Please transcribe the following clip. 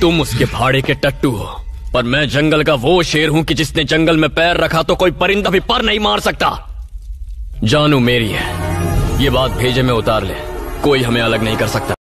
तुम उसके भाड़े के टट्टू हो, पर मैं जंगल का वो शेर हूं कि जिसने जंगल में पैर रखा तो कोई परिंदा भी पर नहीं मार सकता। जानू मेरी है, ये बात भेजे में उतार ले, कोई हमें अलग नहीं कर सकता।